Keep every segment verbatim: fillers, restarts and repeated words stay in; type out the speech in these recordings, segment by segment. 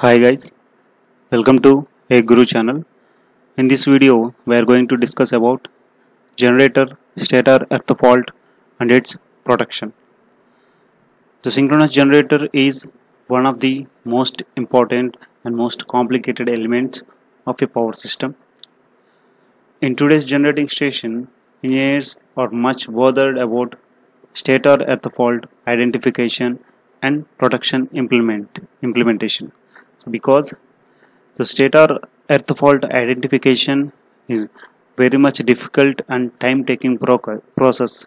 Hi guys, welcome to a Guru channel. In this video, we are going to discuss about generator, stator, earth fault and its protection. The synchronous generator is one of the most important and most complicated elements of a power system. In today's generating station, engineers are much bothered about stator earth fault identification and protection implement implementation. So because the stator earth fault identification is very much difficult and time taking process.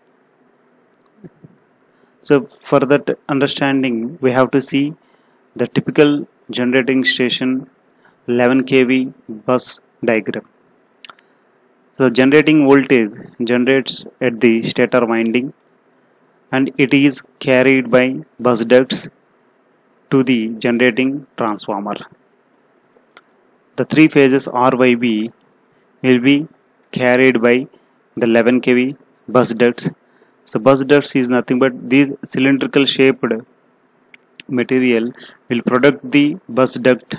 So for that understanding, we have to see the typical generating station eleven k V bus diagram. So generating voltage generates at the stator winding and it is carried by bus ducts to the generating transformer. The three phases R Y B will be carried by the eleven k V bus ducts. So bus ducts is nothing but these cylindrical shaped material will protect the bus duct,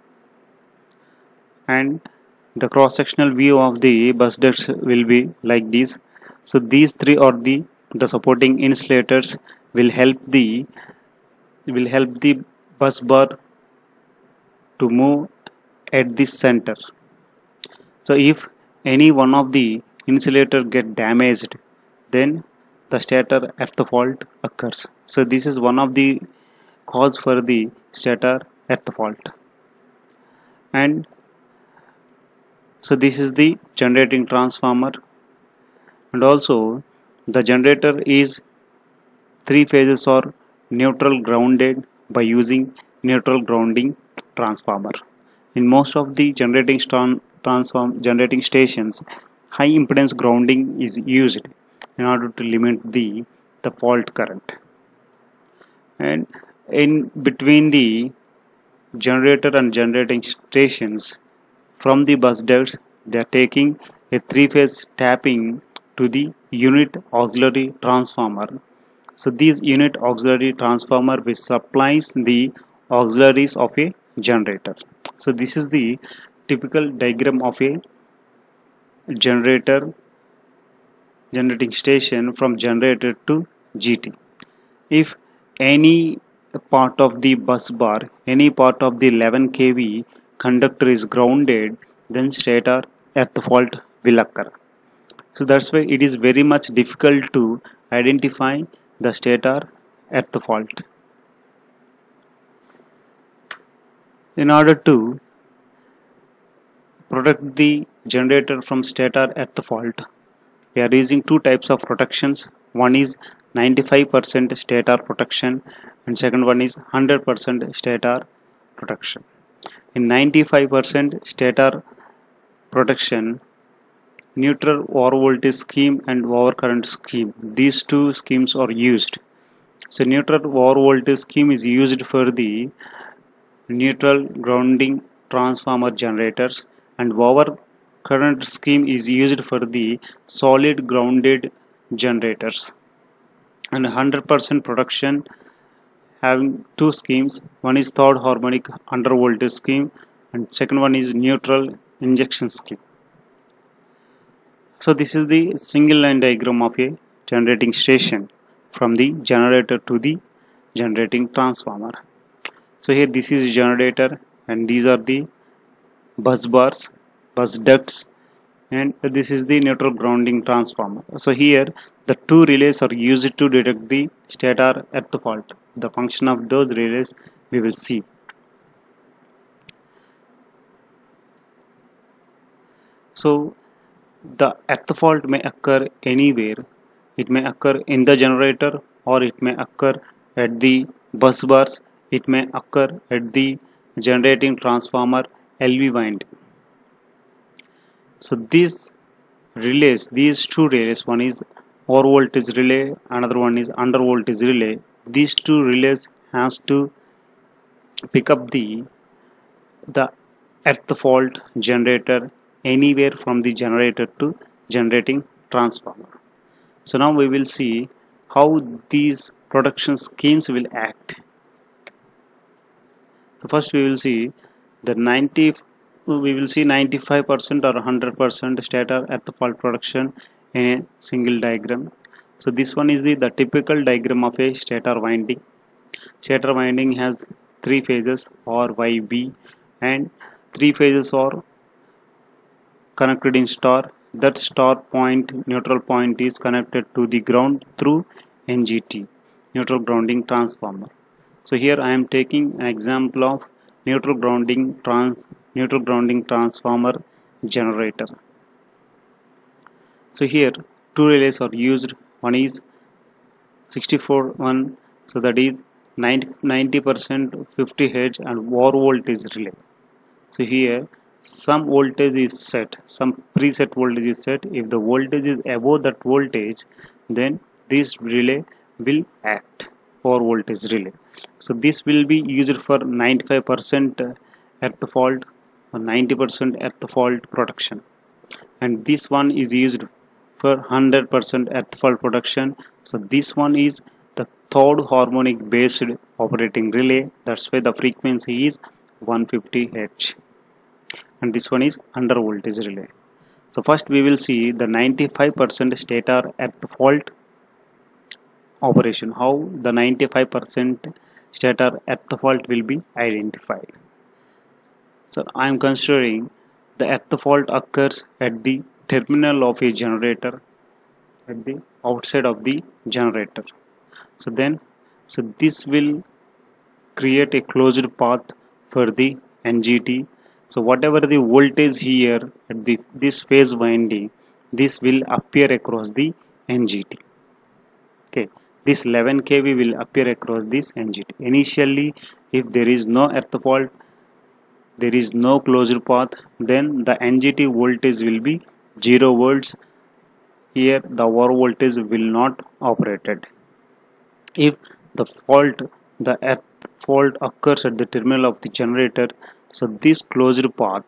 and the cross sectional view of the bus ducts will be like this. So these three or the the supporting insulators will help the will help the bus bar to move at the center. So if any one of the insulator get damaged, then the stator earth fault occurs. So this is one of the cause for the stator earth fault. And so this is the generating transformer, and also the generator is three phases or neutral grounded by using neutral grounding transformer. In most of the generating transform generating stations, high impedance grounding is used in order to limit the the fault current. And in between the generator and generating stations, from the bus ducts, they are taking a three-phase tapping to the unit auxiliary transformer. So this unit auxiliary transformer which supplies the auxiliaries of a generator. So this is the typical diagram of a generator generating station from generator to G T. If any part of the bus bar, any part of the eleven k V conductor is grounded, then stator earth fault will occur. So that's why it is very much difficult to identify the stator earth fault. In order to protect the generator from stator earth fault, we are using two types of protections. One is ninety-five percent stator protection and second one is one hundred percent stator protection. In ninety-five percent stator protection, neutral over voltage scheme and overcurrent scheme, these two schemes are used. So neutral over voltage scheme is used for the neutral grounding transformer generators, and over current scheme is used for the solid grounded generators. And one hundred percent protection having two schemes. One is third harmonic under voltage scheme and second one is neutral injection scheme. So this is the single line diagram of a generating station from the generator to the generating transformer. So here this is generator and these are the bus bars, bus ducts, and this is the neutral grounding transformer. So here the two relays are used to detect the stator earth fault. The function of those relays we will see. So the earth fault may occur anywhere. It may occur in the generator or it may occur at the bus bars. It may occur at the generating transformer L V winding. So these relays, these two relays, one is over voltage relay, another one is under voltage relay. These two relays has to pick up the the earth fault generator anywhere from the generator to generating transformer. So now we will see how these protection schemes will act. So first we will see the ninety we will see ninety-five percent or one hundred percent stator earth fault production in a single diagram. So this one is the, the typical diagram of a stator winding. Stator winding has three phases R, Y, B, and three phases are connected in star. That star point, neutral point, is connected to the ground through N G T, neutral grounding transformer. So here I am taking an example of neutral grounding trans neutral grounding transformer generator. So here two relays are used. One is sixty-four one, so that is ninety percent fifty hertz and war voltage relay. So here some voltage is set, some preset voltage is set. If the voltage is above that voltage, then this relay will act, for voltage relay. So this will be used for ninety-five percent earth fault or ninety percent earth fault protection, and this one is used for one hundred percent earth fault protection. So this one is the third harmonic based operating relay. That's why the frequency is one hundred fifty hertz, and this one is under voltage relay. So first we will see the ninety-five percent stator earth fault operation, how the ninety-five percent stator earth fault will be identified. So I am considering the earth fault occurs at the terminal of a generator, at the outside of the generator. So then so this will create a closed path for the N G T. So whatever the voltage here at the this phase winding, this will appear across the N G T. Okay, this eleven K V will appear across this N G T. Initially, if there is no earth fault, there is no closed path, then the N G T voltage will be zero volts. Here the war voltage will not operated. If the fault, the earth fault occurs at the terminal of the generator, so this closed path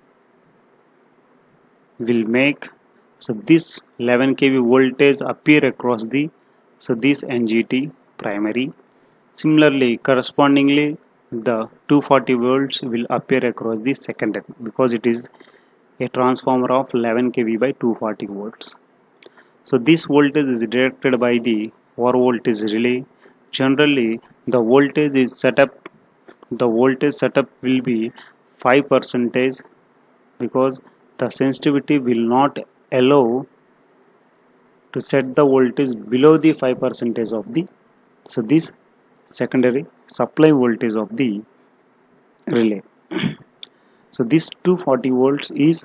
will make, so this eleven K V voltage appear across the, so this N G T primary. Similarly, correspondingly, the two hundred forty volts will appear across the secondary, because it is a transformer of eleven K V by two hundred forty volts. So this voltage is directed by the war voltage relay. Generally, the voltage is set up, the voltage setup will be five percent, because the sensitivity will not allow to set the voltage below the five percent of the, so this secondary supply voltage of the relay. So this two hundred forty volts is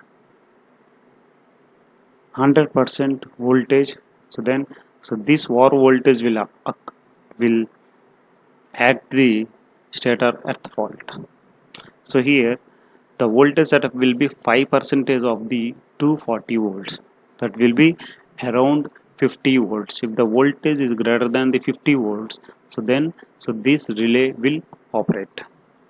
one hundred percent voltage. So then so this war voltage will uh, will act the stator earth fault. So here the voltage setup will be five percent of the two hundred forty volts, that will be around fifty volts. If the voltage is greater than the fifty volts, so then so this relay will operate.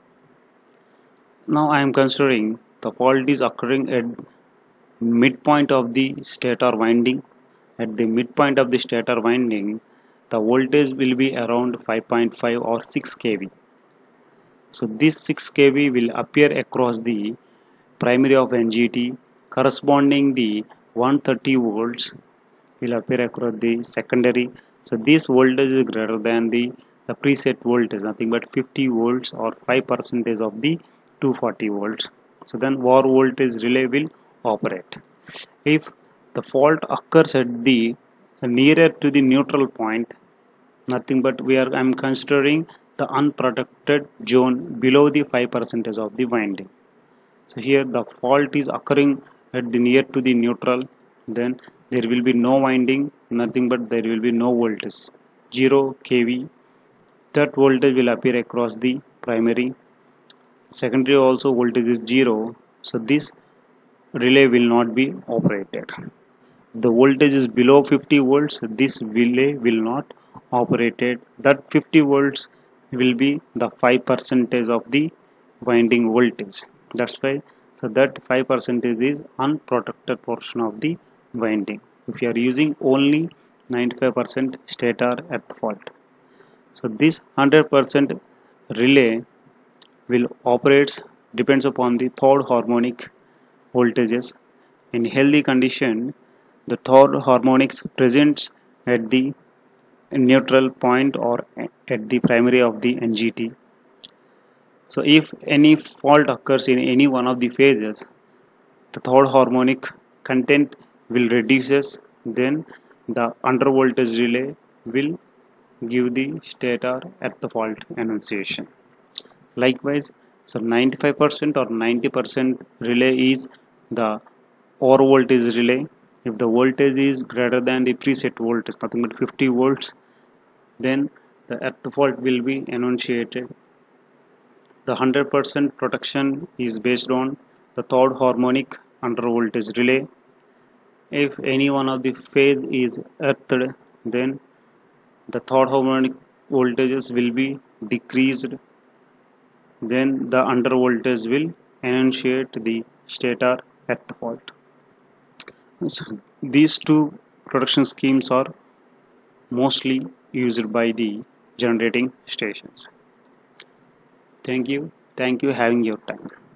Now I am considering the fault is occurring at midpoint of the stator winding. At the midpoint of the stator winding, the voltage will be around five point five or six K V. So this six K V will appear across the primary of N G T, corresponding the one hundred thirty volts will appear across the secondary. So this voltage is greater than the, the preset voltage, nothing but fifty volts or five percent of the two hundred forty volts. So then war voltage relay will operate. If the fault occurs at the nearer to the neutral point, nothing but we are I am considering the unprotected zone below the five percent of the winding. So here the fault is occurring at the near to the neutral, then there will be no winding, nothing but there will be no voltage, zero K V. That voltage will appear across the primary. Secondary also voltage is zero, so this relay will not be operated. If the voltage is below fifty volts, this relay will not operated. That fifty volts will be the five percent of the winding voltage. That's why so that five percent is unprotected portion of the winding if you are using only ninety-five percent stator earth fault. So this one hundred percent relay will operates depends upon the third harmonic voltages. In healthy condition, the third harmonics presents at the neutral point or at the primary of the N G T. So if any fault occurs in any one of the phases, the third harmonic content will reduces, then the under voltage relay will give the stator at the fault annunciation. Likewise, so ninety-five percent or ninety percent relay is the over voltage relay. If the voltage is greater than the preset voltage, nothing but fifty volts, then the at the fault will be enunciated. The one hundred percent protection is based on the third harmonic under voltage relay. If any one of the phase is earthed, then the third harmonic voltages will be decreased. Then the under voltage will enunciate the stator at the fault. So these two protection schemes are mostly used by the generating stations. Thank you. Thank you having your time.